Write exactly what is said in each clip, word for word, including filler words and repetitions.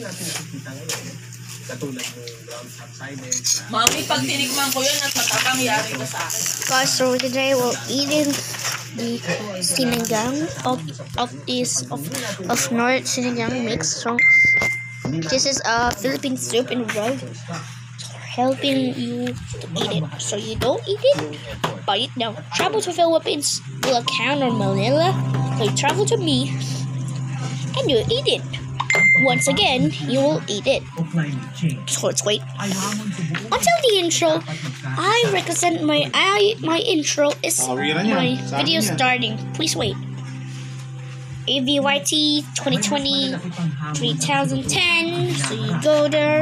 natin nakikita ngayon. Katulad ng ground subsidence. Mami, pag tinikman ko yun at matapangyari ka sa akin. Guys, so today we're eating the sinigang of of this of of North sinigang mix. So this is a Philippine soup in bread, helping you to eat it. So you don't eat it, buy it now. Travel to Philippines, Bulacan or Manila. So you travel to me, and you eat it. Once again, you will eat it. So let's wait. Until the intro, I represent my I my intro is my video starting. Please wait. A V Y T twenty twenty, three thousand ten. So you go there.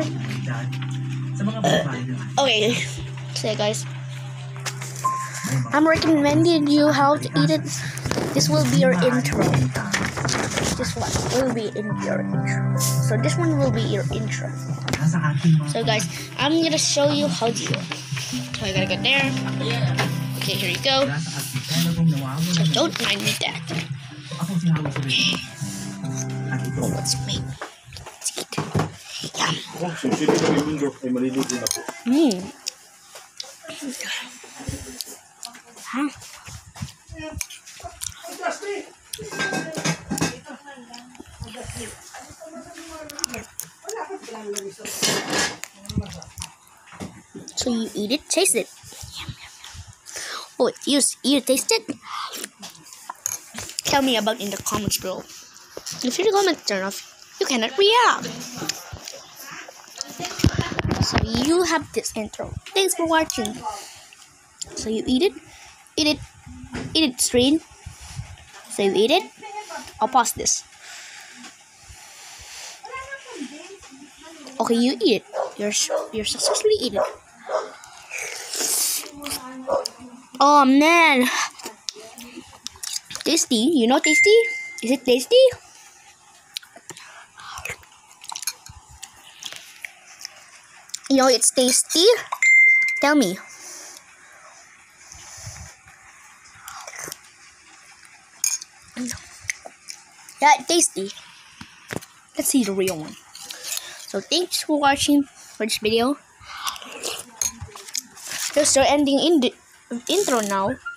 Uh, okay, so guys, I'm recommending you how to eat it. This will be your intro. This one will be in your intro. So this one will be your intro. So guys, I'm gonna show you how to do it. So I gotta go there. Okay, here you go. So don't mind me that. Oh, let's make let's eat. Yum. Mmm. Huh? So you eat it, taste it. Oh, you you taste it? Tell me about in the comments below. If your comments turn off, you cannot react. So you have this intro. Thanks for watching. So you eat it, eat it, eat it straight. So you eat it. I'll pause this. Okay, you eat it. You're you're successfully eating it. Oh man, tasty. You know tasty? Is it tasty? You know it's tasty? Tell me. Yeah, tasty. Let's see the real one. So thanks for watching for this video. So ending in the intro now.